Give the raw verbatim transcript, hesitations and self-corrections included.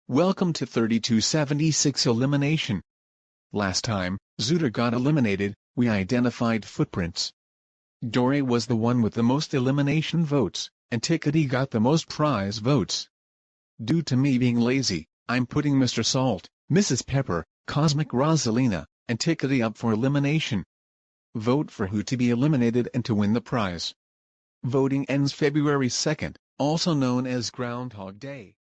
Welcome to thirty-two seventy-six Elimination. Last time, Zooter got eliminated, we identified footprints. Dory was the one with the most elimination votes, and Tickety got the most prize votes. Due to me being lazy, I'm putting Mister Salt, Missus Pepper, Cosmic Rosalina, and Tickety up for elimination. Vote for who to be eliminated and to win the prize. Voting ends February second, also known as Groundhog Day.